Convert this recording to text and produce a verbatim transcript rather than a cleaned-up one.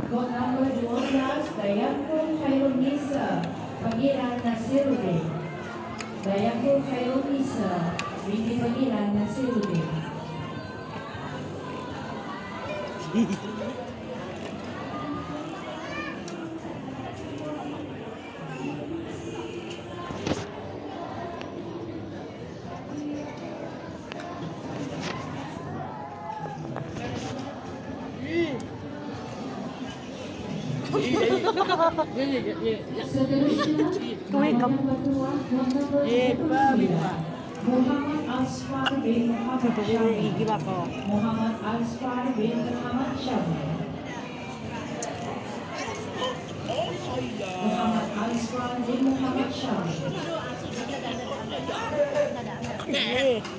Vote number dua belas, Dayakul Khairunisa, panggilan Nasiruddin. Dayakul Khairunisa, binti panggilan Nasiruddin. Muhammad Asfar bin Muhammad Syamil. Muhammad Asfar bin Muhammad Syamil. Muhammad Asfar bin Muhammad Syamil.